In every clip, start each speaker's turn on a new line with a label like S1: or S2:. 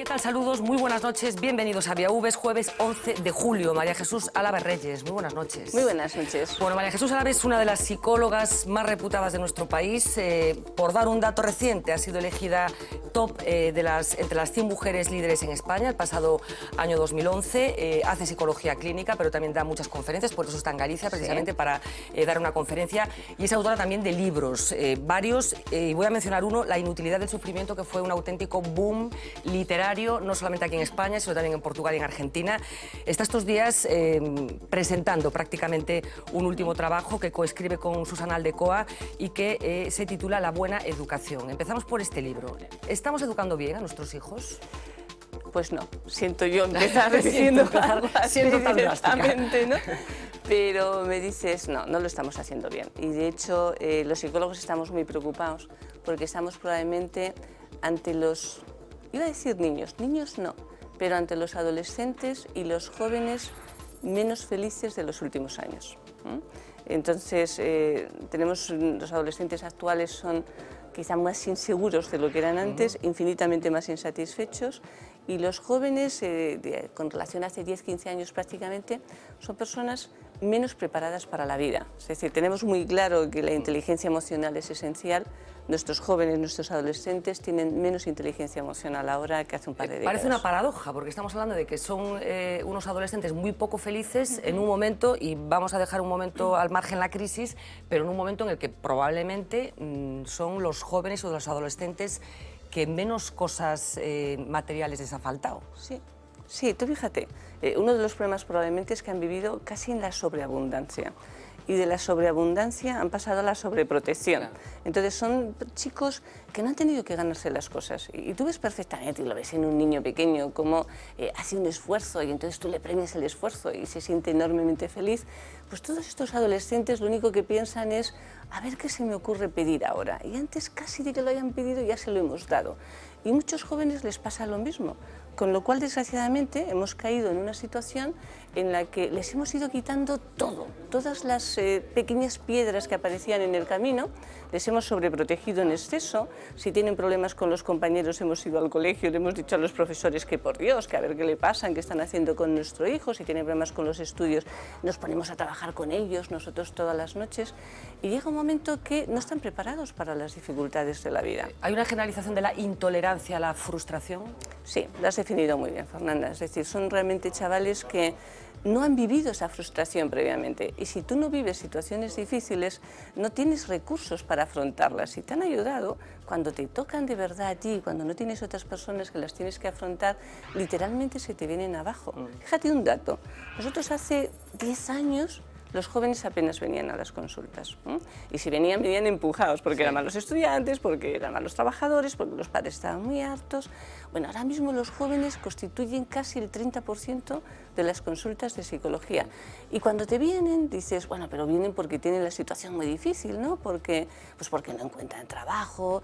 S1: tal? Saludos, muy buenas noches, bienvenidos a Vía V, jueves 11 de julio. María Jesús Álvarez Reyes, muy buenas noches.
S2: Muy buenas noches.
S1: Bueno, María Jesús Álvarez es una de las psicólogas más reputadas de nuestro país. Por dar un dato reciente, ha sido elegida top entre las 100 mujeres líderes en España el pasado año 2011. Hace psicología clínica, pero también da muchas conferencias, por eso está en Galicia, precisamente para dar una conferencia. Y es autora también de libros, varios, y voy a mencionar uno, La inutilidad del sufrimiento, que fue un auténtico boom literario, no solamente aquí en España, sino también en Portugal y en Argentina. Está estos días presentando prácticamente un último trabajo que coescribe con Susana Aldecoa y que se titula La buena educación. Empezamos por este libro. ¿Estamos educando bien a nuestros hijos?
S2: Pues no, siento yo empezar diciendo algo así directamente, ¿no? Pero me dices, no, no lo estamos haciendo bien. Y de hecho, los psicólogos estamos muy preocupados porque estamos probablemente ante los, iba a decir niños no, pero ante los adolescentes y los jóvenes menos felices de los últimos años. Entonces, tenemos, los adolescentes actuales son quizá más inseguros de lo que eran antes, infinitamente más insatisfechos, y los jóvenes, con relación a hace 10-15 años prácticamente, son personas menos preparadas para la vida. Es decir, tenemos muy claro que la inteligencia emocional es esencial. Nuestros jóvenes, nuestros adolescentes tienen menos inteligencia emocional ahora que hace un par de décadas.
S1: Parece una paradoja, porque estamos hablando de que son unos adolescentes muy poco felices en un momento, y vamos a dejar un momento al margen la crisis, pero en un momento en el que probablemente son los jóvenes o los adolescentes que menos cosas materiales les ha faltado.
S2: Sí. Sí, tú fíjate, uno de los problemas probablemente es que han vivido casi en la sobreabundancia, y de la sobreabundancia han pasado a la sobreprotección. Claro. Entonces son chicos que no han tenido que ganarse las cosas, y tú ves perfectamente, y lo ves en un niño pequeño, cómo hace un esfuerzo y entonces tú le premias el esfuerzo y se siente enormemente feliz. Pues todos estos adolescentes lo único que piensan es, a ver qué se me ocurre pedir ahora, y antes casi de que lo hayan pedido ya se lo hemos dado. Y a muchos jóvenes les pasa lo mismo, con lo cual desgraciadamente hemos caído en una situación en la que les hemos ido quitando todo, todas las pequeñas piedras que aparecían en el camino, les hemos sobreprotegido en exceso. Si tienen problemas con los compañeros, hemos ido al colegio, le hemos dicho a los profesores que por Dios, que a ver qué le pasan, qué están haciendo con nuestro hijo. Si tienen problemas con los estudios, nos ponemos a trabajar con ellos, nosotros todas las noches, y llega un momento que no están preparados para las dificultades de la vida.
S1: ¿Hay una generalización de la intolerancia a la frustración?
S2: Sí, lo has definido muy bien, Fernanda. Es decir, son realmente chavales que no han vivido esa frustración previamente, y si tú no vives situaciones difíciles, no tienes recursos para afrontarlas. Si te han ayudado, cuando te tocan de verdad a ti, cuando no tienes otras personas que las tienes que afrontar, literalmente se te vienen abajo. Fíjate un dato, nosotros hace 10 años los jóvenes apenas venían a las consultas, y si venían, venían empujados, porque eran malos estudiantes, porque eran malos trabajadores, porque los padres estaban muy hartos. Bueno, ahora mismo los jóvenes constituyen casi el 30% de las consultas de psicología, y cuando te vienen dices, bueno, pero vienen porque tienen la situación muy difícil, ¿no? Porque no encuentran trabajo,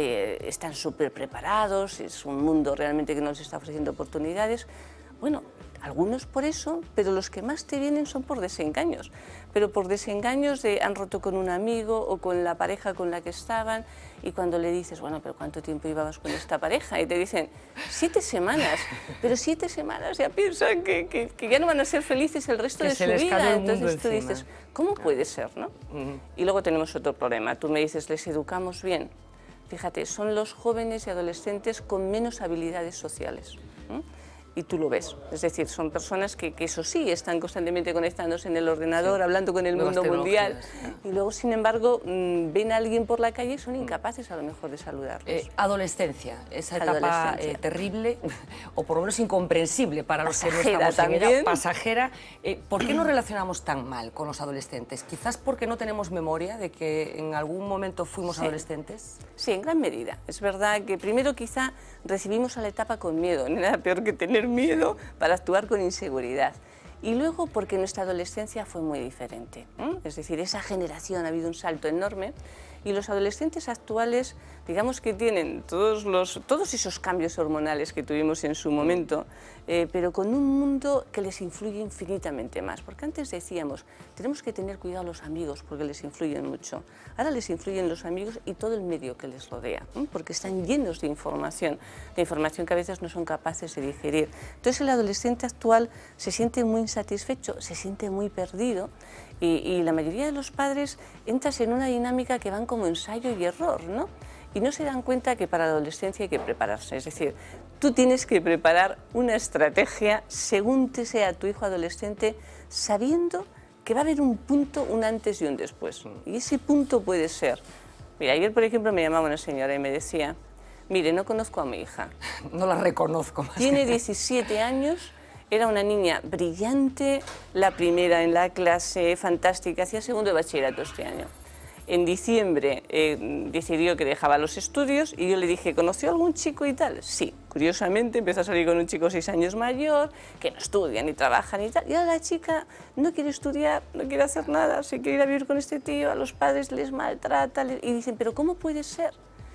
S2: están súper preparados, es un mundo realmente que no les está ofreciendo oportunidades. Bueno, algunos por eso, pero los que más te vienen son por desengaños. Pero por desengaños de han roto con un amigo o con la pareja con la que estaban, y cuando le dices, bueno, pero ¿cuánto tiempo llevabas con esta pareja? Y te dicen, 7 semanas, pero 7 semanas ya piensan que ya no van a ser felices el resto de su vida. Entonces tú dices, ¿cómo puede ser, no? Y luego tenemos otro problema. Tú me dices, ¿les educamos bien? Fíjate, son los jóvenes y adolescentes con menos habilidades sociales. Y tú lo ves, es decir, son personas que eso sí, están constantemente conectándose en el ordenador, hablando con el mundo mundial, y luego, sin embargo, ven a alguien por la calle y son incapaces a lo mejor de saludarlos.
S1: Adolescencia, esa etapa terrible, o por lo menos incomprensible para los que no estamos
S2: también.
S1: En ella, pasajera. ¿Por qué nos relacionamos tan mal con los adolescentes? Quizás porque no tenemos memoria de que en algún momento fuimos adolescentes.
S2: Sí, en gran medida. Es verdad que primero quizá recibimos a la etapa con miedo, no era peor que tener miedo para actuar con inseguridad. Y luego porque nuestra adolescencia fue muy diferente, es decir, esa generación ha habido un salto enorme, Y los adolescentes actuales, digamos que tienen todos esos cambios hormonales que tuvimos en su momento, pero con un mundo que les influye infinitamente más. Porque antes decíamos, tenemos que tener cuidado a los amigos porque les influyen mucho. Ahora les influyen los amigos y todo el medio que les rodea, porque están llenos de información que a veces no son capaces de digerir. Entonces el adolescente actual se siente muy insatisfecho, se siente muy perdido y la mayoría de los padres entras en una dinámica que van como ensayo y error, ¿no? Y no se dan cuenta que para la adolescencia hay que prepararse, es decir, tú tienes que preparar una estrategia según te sea tu hijo adolescente, sabiendo que va a haber un punto, un antes y un después. Y ese punto puede ser, mira, ayer por ejemplo me llamaba una señora y me decía, mire, no conozco a mi hija.
S1: No la reconozco más.
S2: Tiene 17 años, era una niña brillante, la primera en la clase, fantástica, hacía segundo de bachillerato este año. En diciembre decidió que dejaba los estudios y yo le dije, ¿conoció algún chico y tal? Sí, curiosamente empezó a salir con un chico 6 años mayor, que no estudia ni trabaja ni tal. Y ahora la chica no quiere estudiar, no quiere hacer nada, se quiere ir a vivir con este tío, a los padres les maltrata, y dicen, ¿pero cómo puede ser?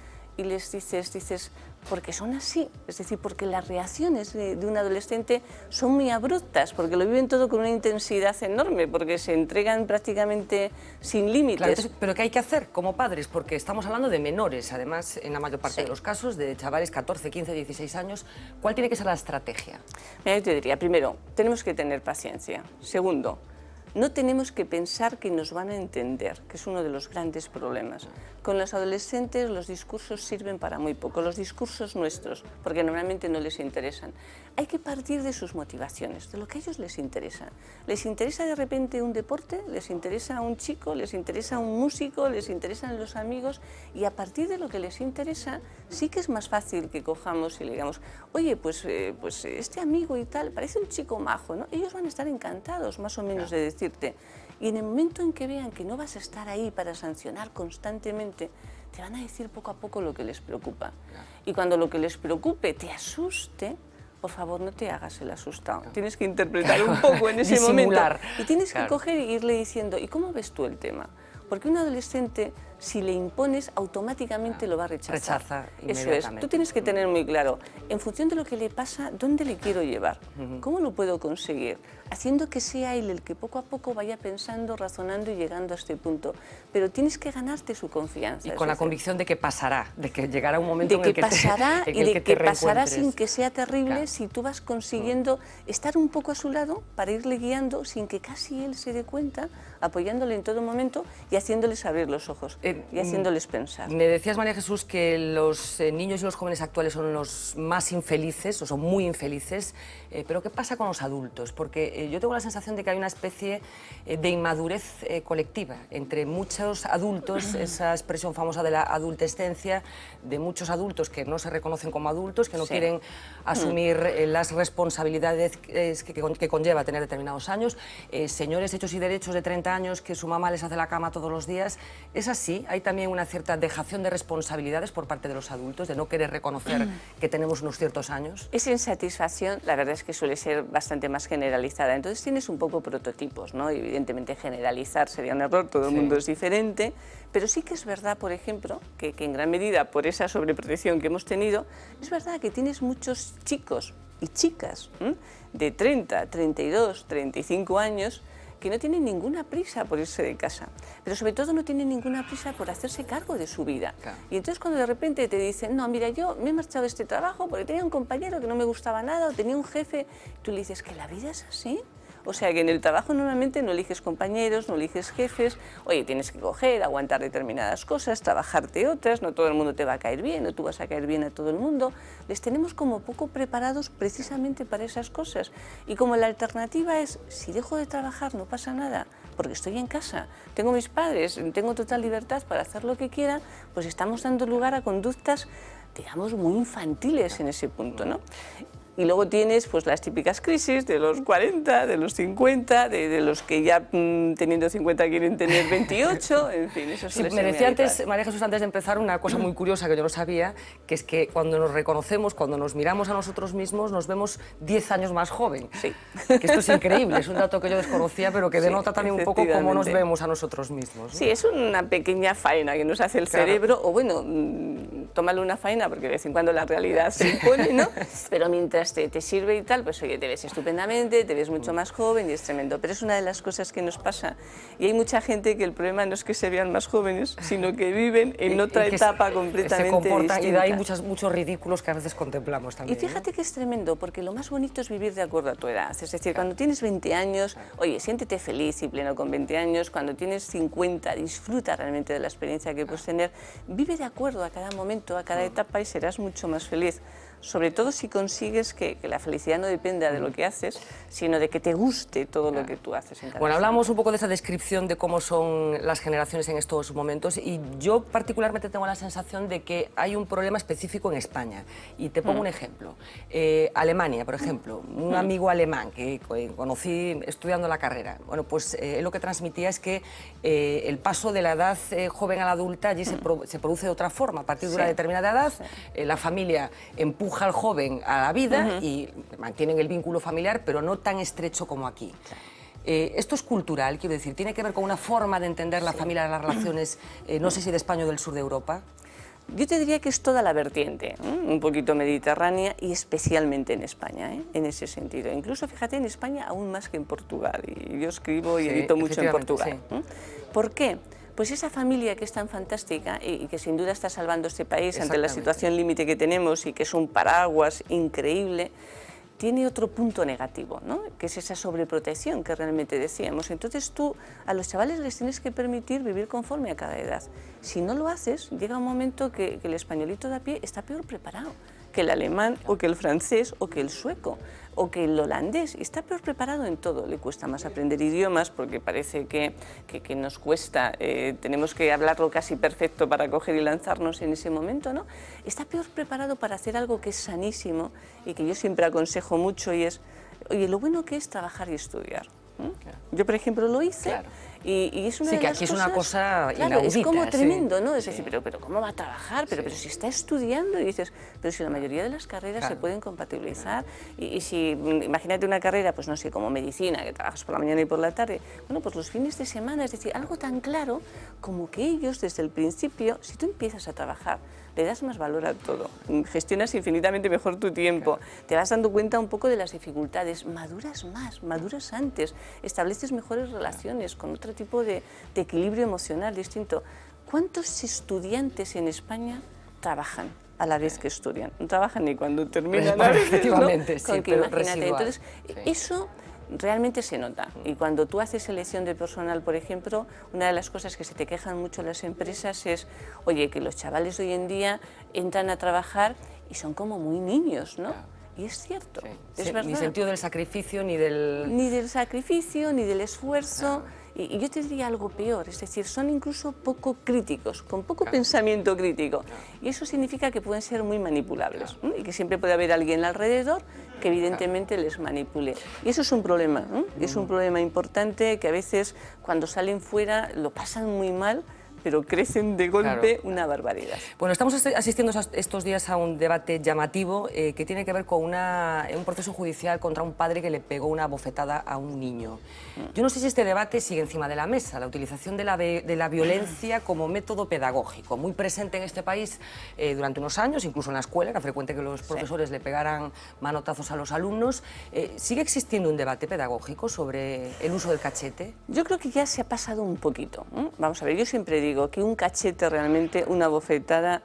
S2: Y les dices, porque son así, es decir, porque las reacciones de un adolescente son muy abruptas, porque lo viven todo con una intensidad enorme, porque se entregan prácticamente sin límites.
S1: Claro, entonces, pero ¿qué hay que hacer como padres? Porque estamos hablando de menores, además, en la mayor parte de los casos, de chavales 14, 15, 16 años. ¿Cuál tiene que ser la estrategia?
S2: Mira, yo te diría, primero, tenemos que tener paciencia. Segundo, no tenemos que pensar que nos van a entender, que es uno de los grandes problemas. Con los adolescentes los discursos sirven para muy poco, los discursos nuestros, porque normalmente no les interesan. Hay que partir de sus motivaciones, de lo que a ellos les interesa. ¿Les interesa de repente un deporte? ¿Les interesa un chico? ¿Les interesa un músico? ¿Les interesan los amigos? Y a partir de lo que les interesa, sí que es más fácil que cojamos y le digamos, oye, pues este amigo y tal, parece un chico majo, ¿no? Ellos van a estar encantados, más o menos, de decirte. Y en el momento en que vean que no vas a estar ahí para sancionar constantemente, te van a decir poco a poco lo que les preocupa. Y cuando lo que les preocupe te asuste, por favor, no te hagas el asustado. Tienes que interpretar un poco en ese momento. Y tienes que coger e irle diciendo, ¿y cómo ves tú el tema? Porque un adolescente, si le impones, automáticamente lo va a rechazar.
S1: Rechaza
S2: Eso es. Tú tienes que tener muy claro, en función de lo que le pasa, ¿dónde le quiero llevar? ¿Cómo lo puedo conseguir? Haciendo que sea él el que poco a poco vaya pensando, razonando y llegando a este punto. Pero tienes que ganarte su confianza.
S1: Y con la convicción de que pasará, de que llegará un momento en el que
S2: pasará y de que pasará sin que sea terrible si tú vas consiguiendo estar un poco a su lado para irle guiando sin que casi él se dé cuenta, apoyándole en todo momento y haciéndoles abrir los ojos y haciéndoles pensar.
S1: Me decías, María Jesús, que los niños y los jóvenes actuales son los más infelices, o son muy infelices, pero ¿qué pasa con los adultos? Porque yo tengo la sensación de que hay una especie de inmadurez colectiva entre muchos adultos, esa expresión famosa de la adultescencia, de muchos adultos que no se reconocen como adultos, que no quieren asumir las responsabilidades que conlleva tener determinados años, señores hechos y derechos de 30 años que su mamá les hace la cama todos los días. ¿Es así? ¿Hay también una cierta dejación de responsabilidades por parte de los adultos, de no querer reconocer que tenemos unos ciertos años?
S2: Esa insatisfacción, la verdad es que suele ser bastante más generalizada. Entonces tienes un poco prototipos, ¿no? Evidentemente generalizar sería un error, todo el mundo es diferente, pero sí que es verdad, por ejemplo, que en gran medida por esa sobreprotección que hemos tenido, es verdad que tienes muchos chicos y chicas de 30, 32, 35 años que no tienen ninguna prisa por irse de casa, pero sobre todo no tienen ninguna prisa por hacerse cargo de su vida. Claro. Y entonces cuando de repente te dicen, no, mira, yo me he marchado de este trabajo porque tenía un compañero que no me gustaba nada o tenía un jefe, tú le dices que la vida es así. O sea que en el trabajo normalmente no eliges compañeros, no eliges jefes, oye, tienes que coger, aguantar determinadas cosas, trabajarte otras, no todo el mundo te va a caer bien, no tú vas a caer bien a todo el mundo. Les tenemos como poco preparados precisamente para esas cosas. Y como la alternativa es, si dejo de trabajar no pasa nada, porque estoy en casa, tengo mis padres, tengo total libertad para hacer lo que quiera, pues estamos dando lugar a conductas, digamos, muy infantiles en ese punto, ¿no? Y luego tienes pues las típicas crisis de los 40, de los 50, de los que ya teniendo 50 quieren tener 28, en fin, eso
S1: sí, me decía antes, María Jesús, antes de empezar, una cosa muy curiosa que yo no sabía, que es que cuando nos reconocemos, cuando nos miramos a nosotros mismos, nos vemos 10 años más joven.
S2: Sí.
S1: Que esto es increíble, es un dato que yo desconocía, pero que denota también un poco cómo nos vemos a nosotros mismos, ¿no?
S2: Sí, es una pequeña faena que nos hace el cerebro, o bueno, tómale una faena porque de vez en cuando la realidad se impone, ¿no? Pero mientras te sirve y tal, pues oye, te ves estupendamente, te ves mucho más joven y es tremendo. Pero es una de las cosas que nos pasa. Y hay mucha gente que el problema no es que se vean más jóvenes, sino que viven en otra etapa completamente distinta.
S1: Y de ahí muchos ridículos que a veces contemplamos también.
S2: Y fíjate, ¿no?, que es tremendo, porque lo más bonito es vivir de acuerdo a tu edad. Es decir, cuando tienes 20 años, oye, siéntete feliz y pleno con 20 años. Cuando tienes 50, disfruta realmente de la experiencia que puedes tener. Vive de acuerdo a cada momento, a cada etapa y serás mucho más feliz. Sobre todo si consigues que la felicidad no dependa de lo que haces, sino de que te guste todo lo que tú haces.
S1: Bueno, hablamos un poco de esa descripción de cómo son las generaciones en estos momentos y yo particularmente tengo la sensación de que hay un problema específico en España. Y te pongo un ejemplo. Alemania, por ejemplo, un amigo alemán que conocí estudiando la carrera. Bueno, pues él lo que transmitía es que el paso de la edad joven a la adulta allí se produce de otra forma. A partir de una determinada edad, la familia empuja al joven a la vida y mantienen el vínculo familiar, pero no tan estrecho como aquí. Esto es cultural, quiero decir, tiene que ver con una forma de entender la familia, las relaciones, no sé si de España o del sur de Europa.
S2: Yo te diría que es toda la vertiente, un poquito mediterránea y especialmente en España, en ese sentido. Incluso, fíjate, en España aún más que en Portugal, y yo escribo y edito mucho en Portugal. ¿Por qué? Pues esa familia que es tan fantástica y que sin duda está salvando este país ante la situación límite que tenemos y que es un paraguas increíble, tiene otro punto negativo, ¿no?, que es esa sobreprotección que realmente decíamos. Entonces tú a los chavales les tienes que permitir vivir conforme a cada edad. Si no lo haces, llega un momento que el españolito de a pie está peor preparado que el alemán o que el francés o que el sueco o que el holandés, y está peor preparado en todo. Le cuesta más aprender idiomas porque parece que nos cuesta, tenemos que hablarlo casi perfecto para coger y lanzarnos en ese momento, ¿no? Está peor preparado para hacer algo que es sanísimo y que yo siempre aconsejo mucho, y es, oye, lo bueno que es trabajar y estudiar. Yo, por ejemplo, lo hice y es una de las cosas... Sí,
S1: que aquí es una cosa
S2: claro,
S1: inaudita.
S2: Es como tremendo, ¿no? Es decir, pero ¿cómo va a trabajar? Pero si está estudiando, y dices, pero si la mayoría de las carreras se pueden compatibilizar, y si, imagínate una carrera, pues no sé, como medicina, que trabajas por la mañana y por la tarde, bueno, pues los fines de semana, es decir, algo tan claro como que ellos desde el principio, si tú empiezas a trabajar, le das más valor a todo, gestionas infinitamente mejor tu tiempo, te vas dando cuenta un poco de las dificultades, maduras más, maduras antes, estableces mejores relaciones con otro tipo de equilibrio emocional distinto. ¿Cuántos estudiantes en España trabajan a la vez que estudian? No trabajan ni cuando terminan,
S1: pues, efectivamente,
S2: ¿no?
S1: sí, pero
S2: imagínate.
S1: residual.
S2: Entonces, eso realmente se nota. Y cuando tú haces selección de personal, por ejemplo, una de las cosas que se te quejan mucho las empresas es, oye, que los chavales de hoy en día entran a trabajar y son como muy niños, ¿no? Y es cierto, es verdad.
S1: Ni sentido del sacrificio, ni del...
S2: Ni del sacrificio, ni del esfuerzo. Y yo te diría algo peor, es decir, son incluso poco críticos, con poco pensamiento crítico. Y eso significa que pueden ser muy manipulables, ¿no? Y que siempre puede haber alguien alrededor que evidentemente les manipule. Y eso es un problema, ¿no? Es un problema importante que a veces cuando salen fuera lo pasan muy mal, pero crecen de golpe una barbaridad.
S1: Bueno, estamos asistiendo estos días a un debate llamativo que tiene que ver con un proceso judicial contra un padre que le pegó una bofetada a un niño. Yo no sé si este debate sigue encima de la mesa, la utilización de la violencia como método pedagógico, muy presente en este país durante unos años, incluso en la escuela, era frecuente que los profesores le pegaran manotazos a los alumnos. ¿Sigue existiendo un debate pedagógico sobre el uso del cachete?
S2: Yo creo que ya se ha pasado un poquito. Vamos a ver, yo siempre digo que un cachete realmente, una bofetada,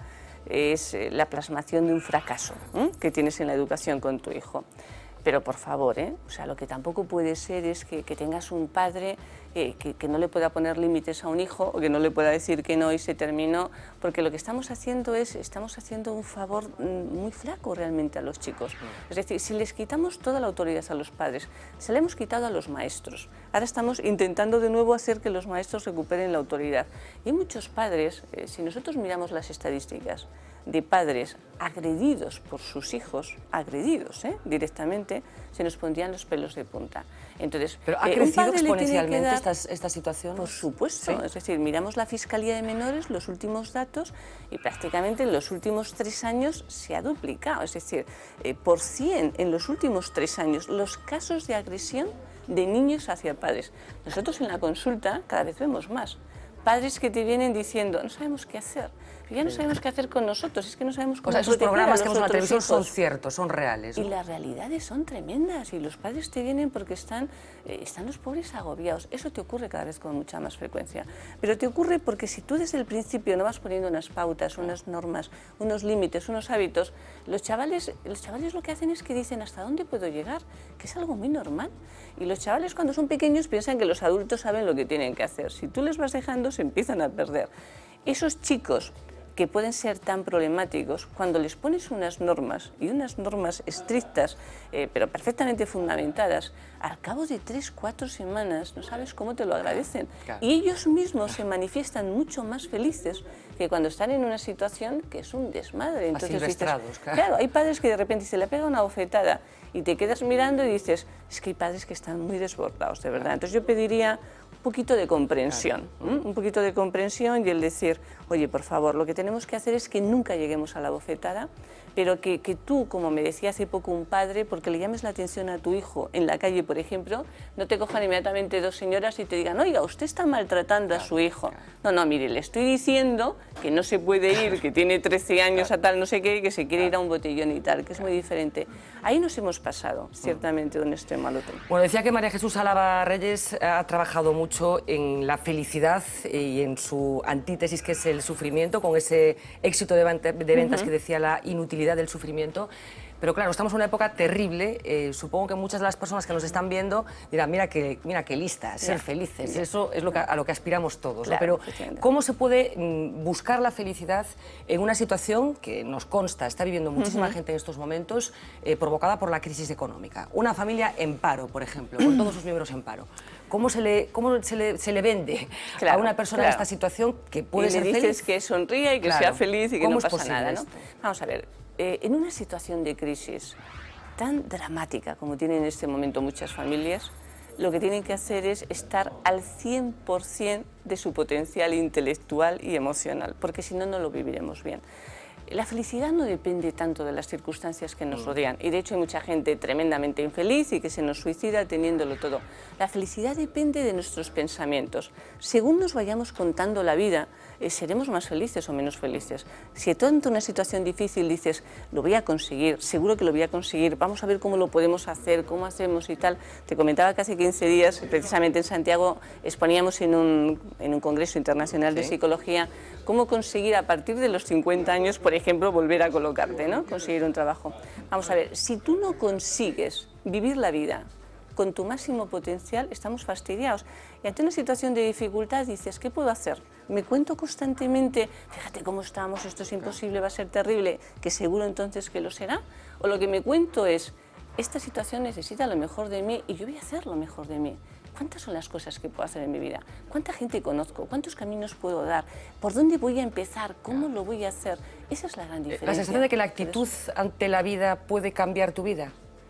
S2: es la plasmación de un fracaso que tienes en la educación con tu hijo. Pero por favor, o sea, lo que tampoco puede ser es que tengas un padre que no le pueda poner límites a un hijo o que no le pueda decir que no y se terminó, porque lo que estamos haciendo un favor muy flaco realmente a los chicos. Es decir, si les quitamos toda la autoridad a los padres, se la hemos quitado a los maestros. Ahora estamos intentando de nuevo hacer que los maestros recuperen la autoridad. Y hay muchos padres, si nosotros miramos las estadísticas de padres agredidos por sus hijos, agredidos directamente, se nos pondrían los pelos de punta. Entonces,
S1: ¿pero ha crecido exponencialmente esta situación?
S2: Por supuesto,
S1: ¿sí?
S2: Es decir, miramos la Fiscalía de Menores, los últimos datos, y prácticamente en los últimos 3 años se ha duplicado, es decir, por 100 en los últimos 3 años los casos de agresión de niños hacia padres. Nosotros en la consulta cada vez vemos más padres que te vienen diciendo, no sabemos qué hacer, ya no sabemos qué hacer con nosotros, es que no sabemos cómo
S1: esos programas que vemos en la televisión
S2: hijos.
S1: son ciertos, son reales, ¿no?
S2: Y las realidades son tremendas y los padres te vienen porque están los pobres agobiados. Eso te ocurre cada vez con mucha más frecuencia. Pero te ocurre porque si tú desde el principio no vas poniendo unas pautas, unas normas, unos límites, unos hábitos, los chavales lo que hacen es que dicen ¿hasta dónde puedo llegar? Que es algo muy normal. Y los chavales cuando son pequeños piensan que los adultos saben lo que tienen que hacer. Si tú les vas dejando se empiezan a perder. Esos chicos que pueden ser tan problemáticos, cuando les pones unas normas, y unas normas estrictas, pero perfectamente fundamentadas, al cabo de 3 o 4 semanas no sabes cómo te lo agradecen. Claro. Y ellos mismos se manifiestan mucho más felices que cuando están en una situación que es un desmadre. Entonces dices, claro, hay padres que de repente se le pega una bofetada y te quedas mirando y dices, es que hay padres que están muy desbordados, de verdad. Entonces yo pediría un poquito de comprensión, un poquito de comprensión y el decir, oye, por favor, lo que tenemos que hacer es que nunca lleguemos a la bofetada, pero que tú, como me decía hace poco un padre, porque le llames la atención a tu hijo en la calle, por ejemplo, no te cojan inmediatamente 2 señoras y te digan, oiga, usted está maltratando a su hijo. No, no, mire, le estoy diciendo que no se puede ir, que tiene 13 años a tal, no sé qué, que se quiere ir a un botellón y tal, que es muy diferente. Ahí nos hemos pasado, ciertamente, de un extremo al otro.
S1: Bueno, decía que María Jesús Álava Reyes ha trabajado mucho en la felicidad y en su antítesis, que es el sufrimiento, con ese éxito de ventas que decía la inutilidad del sufrimiento. Pero claro, estamos en una época terrible. Supongo que muchas de las personas que nos están viendo dirán, mira qué listas, ser felices. Eso es a lo que aspiramos todos. Claro, ¿no? Pero ¿cómo se puede buscar la felicidad en una situación que nos consta, está viviendo muchísima gente en estos momentos, provocada por la crisis económica? Una familia en paro, por ejemplo, con todos sus miembros en paro. ¿Cómo se le vende a una persona en esta situación que puede ser feliz?
S2: Y le dices que sonría y que sea feliz y que no pasa nada, ¿no? Vamos a ver. En una situación de crisis tan dramática como tienen en este momento muchas familias, lo que tienen que hacer es estar al 100% de su potencial intelectual y emocional, porque si no, no lo viviremos bien. La felicidad no depende tanto de las circunstancias que nos rodean, y de hecho hay mucha gente tremendamente infeliz y que se nos suicida teniéndolo todo. La felicidad depende de nuestros pensamientos. Según nos vayamos contando la vida, seremos más felices o menos felices. Si tú ante una situación difícil dices, lo voy a conseguir, seguro que lo voy a conseguir, vamos a ver cómo lo podemos hacer, cómo hacemos y tal. Te comentaba que hace 15 días, precisamente en Santiago, exponíamos en un congreso internacional de psicología cómo conseguir a partir de los 50 años, por ejemplo, volver a colocarte, ¿no? Conseguir un trabajo. Vamos a ver, si tú no consigues vivir la vida con tu máximo potencial, estamos fastidiados. Y ante una situación de dificultad dices, ¿qué puedo hacer? Me cuento constantemente, fíjate cómo estamos, esto es imposible, va a ser terrible, que seguro entonces que lo será. O lo que me cuento es, esta situación necesita lo mejor de mí y yo voy a hacer lo mejor de mí. ¿Cuántas son las cosas que puedo hacer en mi vida? ¿Cuánta gente conozco? ¿Cuántos caminos puedo dar? ¿Por dónde voy a empezar? ¿Cómo lo voy a hacer? Esa es la gran diferencia.
S1: ¿La sensación de que la actitud ante la vida puede cambiar tu vida?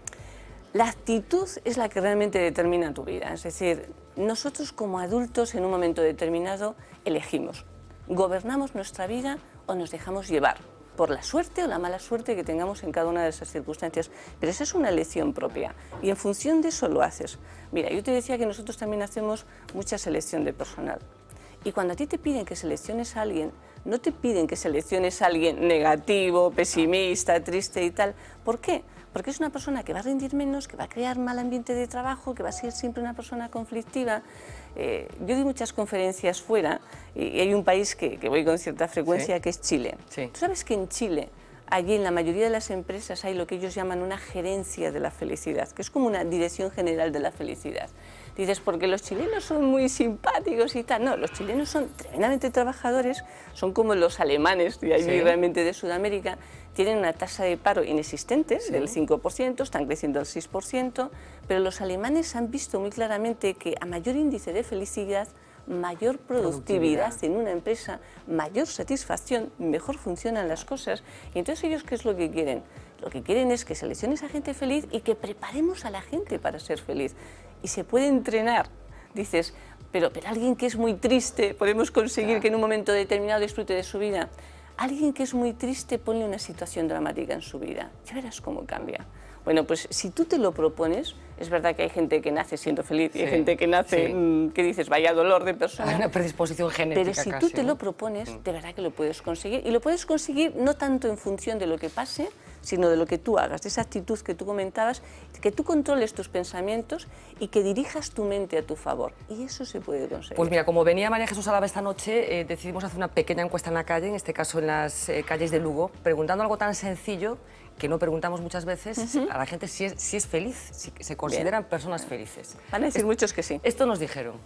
S2: La actitud es la que realmente determina tu vida. Es decir, nosotros como adultos en un momento determinado elegimos. Gobernamos nuestra vida o nos dejamos llevar por la suerte o la mala suerte que tengamos en cada una de esas circunstancias. Pero esa es una elección propia y en función de eso lo haces. Mira, yo te decía que nosotros también hacemos mucha selección de personal. Y cuando a ti te piden que selecciones a alguien, no te piden que selecciones a alguien negativo, pesimista, triste y tal. ¿Por qué? Porque es una persona que va a rendir menos, que va a crear mal ambiente de trabajo, que va a ser siempre una persona conflictiva. Yo doy muchas conferencias fuera y hay un país que voy con cierta frecuencia, que es Chile. Tú sabes que en Chile allí en la mayoría de las empresas hay lo que ellos llaman una gerencia de la felicidad, que es como una dirección general de la felicidad. Dices, porque los chilenos son muy simpáticos y tal. No, los chilenos son tremendamente trabajadores, son como los alemanes de allí, realmente de Sudamérica, tienen una tasa de paro inexistente, del 5%, están creciendo al 6%, pero los alemanes han visto muy claramente que a mayor índice de felicidad, mayor productividad en una empresa, mayor satisfacción, mejor funcionan las cosas. Y entonces ellos, ¿qué es lo que quieren? Lo que quieren es que selecciones a gente feliz y que preparemos a la gente para ser feliz. Y se puede entrenar. Dices, pero alguien que es muy triste, podemos conseguir que en un momento determinado disfrute de su vida. Alguien que es muy triste, ponle una situación dramática en su vida. Ya verás cómo cambia. Bueno, pues si tú te lo propones, es verdad que hay gente que nace siendo feliz y hay gente que nace, que dices, vaya dolor de persona.
S1: Hay una predisposición genética.
S2: Pero si tú te lo propones, de verdad que lo puedes conseguir. Y lo puedes conseguir no tanto en función de lo que pase, sino de lo que tú hagas, de esa actitud que tú comentabas, que tú controles tus pensamientos y que dirijas tu mente a tu favor. Y eso se puede conseguir.
S1: Pues mira, como venía María Jesús Álava esta noche, decidimos hacer una pequeña encuesta en la calle, en este caso en las calles de Lugo, preguntando algo tan sencillo que no preguntamos muchas veces a la gente si es feliz, si se consideran personas felices.
S2: Van a decir muchos que sí.
S1: Esto nos dijeron.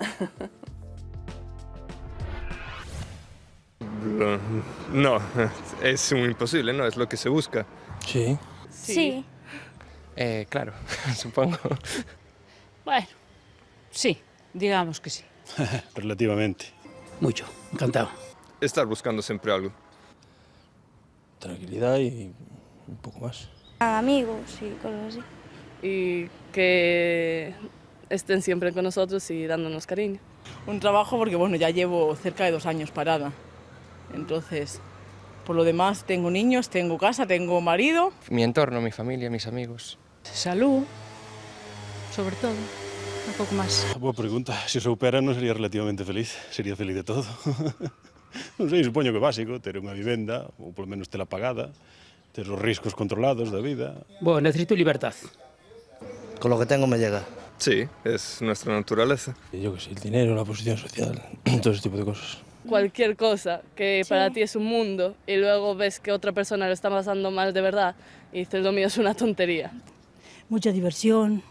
S3: No, es un imposible, no es lo que se busca.
S4: Sí.
S5: Sí.
S4: Claro, supongo.
S5: Bueno, sí, digamos que sí.
S6: Relativamente.
S7: Mucho, encantado.
S3: Estar buscando siempre algo.
S4: Tranquilidad y un poco más.
S5: Amigos y cosas así.
S8: Y que estén siempre con nosotros y dándonos cariño.
S9: Un trabajo porque, bueno, ya llevo cerca de 2 años parada. Entonces, por lo demás, tengo niños, tengo casa, tengo marido.
S4: Mi entorno, mi familia, mis amigos.
S5: Salud, sobre todo, un poco más.
S6: Boa pregunta. Se soupera non sería relativamente feliz. Sería feliz de todo. Non sei, supoño que básico, ter unha vivenda, ou polo menos tela pagada, ter os riscos controlados da vida.
S7: Bueno, necesito libertad.
S10: Con lo que tengo me llega.
S3: Sí, es nuestra naturaleza.
S4: Yo que sé, el dinero, la posición social, todo ese tipo de cosas.
S8: Cualquier cosa que para ti es un mundo y luego ves que otra persona lo está pasando mal de verdad y dices, lo mío es una tontería.
S11: Mucha diversión,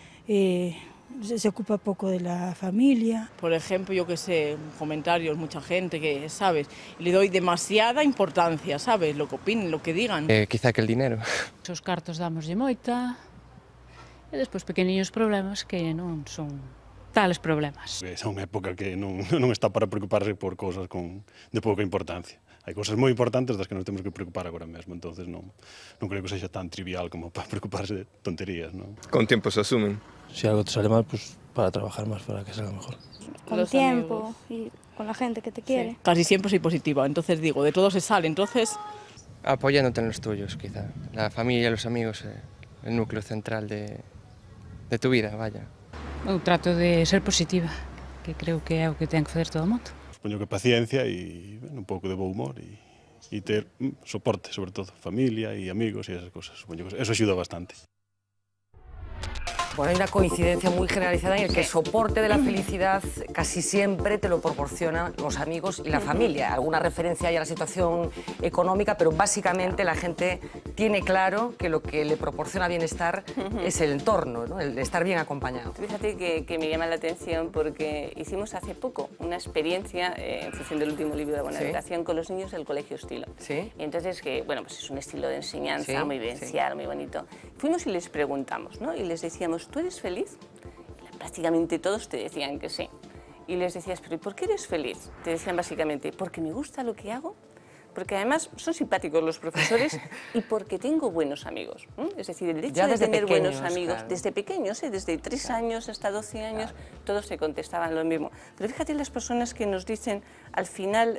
S11: se ocupa poco de la familia.
S9: Por ejemplo, yo que sé, comentarios, mucha gente que, ¿sabes? Le doy demasiada importancia, ¿sabes? Lo que opinen, lo que digan.
S4: Quizá que el dinero.
S5: Os cartos damoslle moita, e despois pequeniños problemas que non son tales problemas.
S6: É unha época que non está para preocuparse por cousas de pouca importancia. Hai cousas moi importantes das que nos temos que preocupar agora mesmo, entonces non creo que sexa tan trivial como para preocuparse de tonterías, non?
S3: Con tiempo se asumen.
S4: Si algo te sale mal, pues para trabajar más, para que salga mejor.
S5: Con
S8: Los
S5: tiempo
S8: amigos.
S5: y con la gente que te quiere.
S9: Casi siempre soy positiva, entonces digo, de todo se sale, entonces...
S4: Apoyándote en los tuyos, quizá. La familia, los amigos, el núcleo central de tu vida, vaya.
S5: Eu trato de ser positiva, que creo que é o que ten que facer todo o mundo.
S6: Supoño que paciencia e un pouco de bo humor e ter soporte, sobre todo, familia e amigos e esas cosas. Supoño que eso axuda bastante.
S1: Bueno, hay una coincidencia muy generalizada en el que el soporte de la felicidad casi siempre te lo proporcionan los amigos y la familia. Alguna referencia hay a la situación económica, pero básicamente la gente tiene claro que lo que le proporciona bienestar es el entorno, ¿no? El estar bien acompañado.
S2: Fíjate que me llama la atención porque hicimos hace poco una experiencia en función del último libro de Buenavibración con los niños del Colegio Estilo.
S1: Sí.
S2: Y entonces, que bueno, pues es un estilo de enseñanza muy vivencial, muy bonito. Fuimos y les preguntamos, ¿no? Y les decíamos, ¿tú eres feliz? Y prácticamente todos te decían que sí. Y les decías, ¿pero y por qué eres feliz? Te decían básicamente, porque me gusta lo que hago, porque además son simpáticos los profesores y porque tengo buenos amigos. Es decir, el hecho de tener buenos amigos, claro, desde pequeños, desde 3 años hasta 12 años, todos se contestaban lo mismo. Pero fíjate las personas que nos dicen, al final,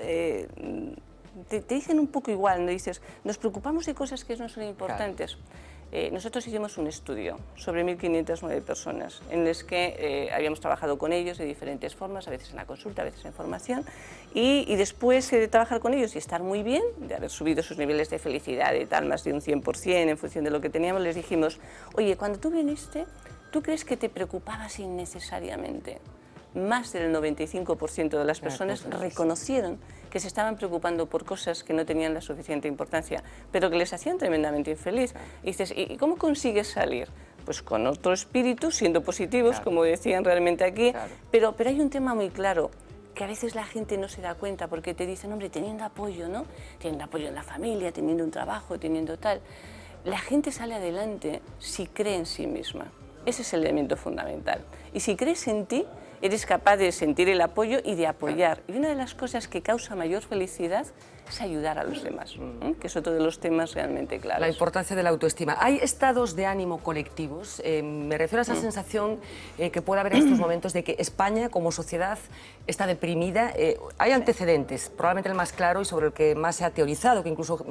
S2: te dicen un poco igual, ¿no? Dices, nos preocupamos de cosas que no son importantes. Nosotros hicimos un estudio sobre 1.509 personas en las que habíamos trabajado con ellos de diferentes formas, a veces en la consulta, a veces en formación, y después de trabajar con ellos y estar muy bien, de haber subido sus niveles de felicidad de tal más de un 100% en función de lo que teníamos, les dijimos, oye, cuando tú viniste, ¿tú crees que te preocupabas innecesariamente? Más del 95% de las personas reconocieron que se estaban preocupando por cosas que no tenían la suficiente importancia, pero que les hacían tremendamente infeliz. Y dices, ¿y cómo consigues salir? Pues con otro espíritu, siendo positivos, como decían realmente aquí, pero hay un tema muy claro, que a veces la gente no se da cuenta porque te dicen, hombre, teniendo apoyo, ¿no? Teniendo apoyo en la familia, teniendo un trabajo, teniendo tal. La gente sale adelante si cree en sí misma. Ese es el elemento fundamental. Y si crees en ti, eres capaz de sentir el apoyo y de apoyar. Y una de las cosas que causa mayor felicidad es ayudar a los demás, que es otro de los temas realmente claros.
S1: La importancia de la autoestima. ¿Hay estados de ánimo colectivos? Me refiero a esa sensación que puede haber en estos momentos de que España como sociedad está deprimida. Hay antecedentes, probablemente el más claro y sobre el que más se ha teorizado, que incluso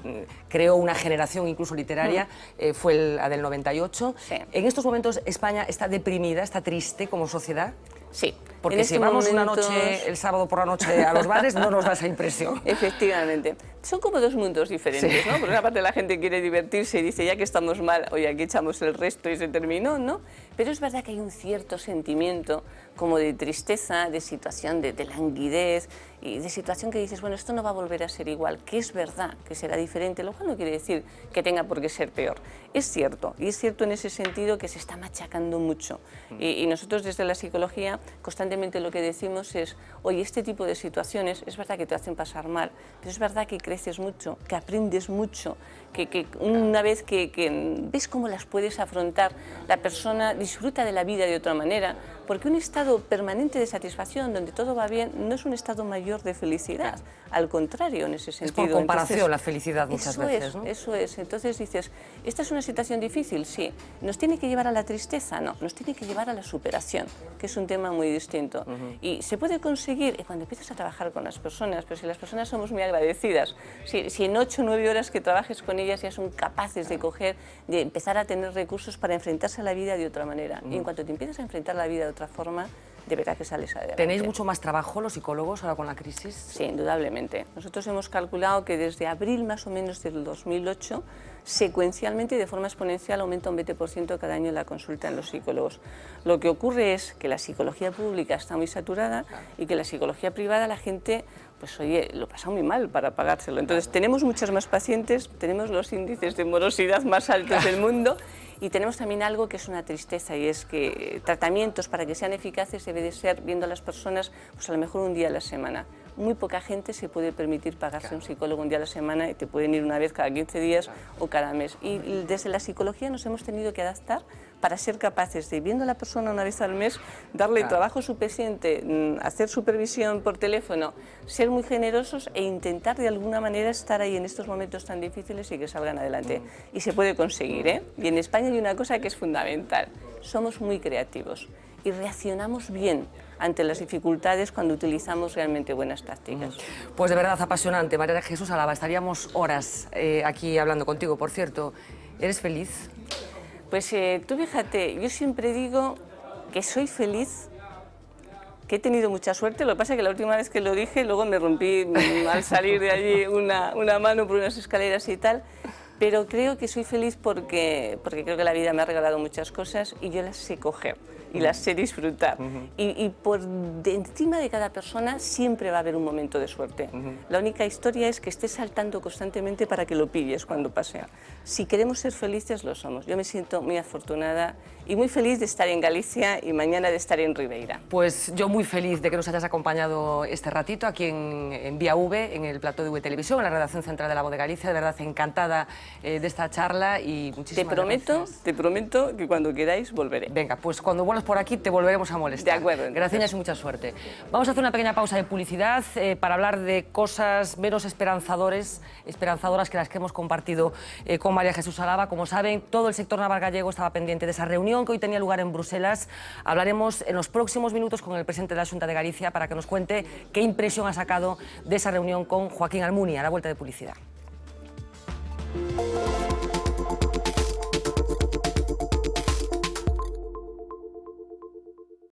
S1: creó una generación incluso literaria, fue la del 98. Sí. ¿En estos momentos España está deprimida, está triste como sociedad?
S2: Sí.
S1: Porque si vamos una noche, el sábado por la noche a los bares, no nos da esa impresión.
S2: Efectivamente. Son como dos mundos diferentes, ¿no? Por una parte la gente quiere divertirse y dice, ya que estamos mal, oye, aquí echamos el resto y se terminó, ¿no? Pero es verdad que hay un cierto sentimiento como de tristeza, de situación de languidez y de situación que dices, bueno, esto no va a volver a ser igual, que es verdad que será diferente, lo cual no quiere decir que tenga por qué ser peor. Es cierto, y es cierto en ese sentido que se está machacando mucho. Y nosotros desde la psicología constantemente lo que decimos es, oye, este tipo de situaciones es verdad que te hacen pasar mal, pero es verdad que creces mucho, que aprendes mucho, que una vez que ves cómo las puedes afrontar, la persona disfruta de la vida de otra manera, porque un estado permanente de satisfacción donde todo va bien no es un estado mayor de felicidad, al contrario en ese sentido.
S1: Es por comparación. Entonces, la felicidad muchas veces, ¿no?
S2: Eso es, entonces dices, ¿esta es una situación difícil? Sí. ¿Nos tiene que llevar a la tristeza? No, nos tiene que llevar a la superación, que es un tema muy distinto. Y se puede conseguir cuando empiezas a trabajar con las personas, pero si las personas somos muy agradecidas, si en 8 o 9 horas que trabajes con ellas ya son capaces de de empezar a tener recursos para enfrentarse a la vida de otra manera. Y en cuanto te empiezas a enfrentar a la vida de otra forma, de verdad que sales adelante.
S1: ¿Tenéis mucho más trabajo los psicólogos ahora con la crisis?
S2: Sí, indudablemente. Nosotros hemos calculado que desde abril más o menos del 2008, secuencialmente y de forma exponencial aumenta un 20% cada año la consulta en los psicólogos. Lo que ocurre es que la psicología pública está muy saturada y que la psicología privada la gente, pues oye, lo pasa muy mal para pagárselo. Entonces tenemos muchos más pacientes, tenemos los índices de morosidad más altos del mundo. Y tenemos también algo que es una tristeza y es que tratamientos para que sean eficaces debe de ser viendo a las personas pues a lo mejor un día a la semana. Muy poca gente se puede permitir pagarse un psicólogo un día a la semana y te pueden ir una vez cada 15 días o cada mes. Y desde la psicología nos hemos tenido que adaptar para ser capaces de, viendo a la persona una vez al mes, darle trabajo suficiente, hacer supervisión por teléfono, ser muy generosos e intentar de alguna manera estar ahí en estos momentos tan difíciles y que salgan adelante. Y se puede conseguir, ¿eh? Y en España hay una cosa que es fundamental, somos muy creativos y reaccionamos bien ante las dificultades cuando utilizamos realmente buenas tácticas.
S1: Pues de verdad apasionante, María Jesús Alaba, estaríamos horas aquí hablando contigo. Por cierto, ¿eres feliz?
S2: Pues tú fíjate, yo siempre digo que soy feliz, que he tenido mucha suerte, lo que pasa es que la última vez que lo dije, luego me rompí al salir de allí una mano por unas escaleras y tal, pero creo que soy feliz porque creo que la vida me ha regalado muchas cosas y yo las sé coger y las sé disfrutar. Y por encima de cada persona siempre va a haber un momento de suerte. La única historia es que estés saltando constantemente para que lo pilles cuando pase. Si queremos ser felices, lo somos. Yo me siento muy afortunada y muy feliz de estar en Galicia y mañana de estar en Ribeira.
S1: Pues yo muy feliz de que nos hayas acompañado este ratito aquí en Vía V, en el plató de V Televisión, en la redacción central de La Voz de Galicia. De verdad, encantada de esta charla y muchísimas gracias.
S2: Te prometo que cuando queráis volveré.
S1: Venga, pues cuando vuelvas por aquí te volveremos a molestar.
S2: De acuerdo. Entonces.
S1: Gracias y mucha suerte. Vamos a hacer una pequeña pausa de publicidad para hablar de cosas menos esperanzadoras que las que hemos compartido con María Jesús Alaba. Como saben, todo el sector naval gallego estaba pendiente de esa reunión que hoy tenía lugar en Bruselas. Hablaremos en los próximos minutos con el presidente de la Xunta de Galicia para que nos cuente qué impresión ha sacado de esa reunión con Joaquín Almunia, a la vuelta de publicidad.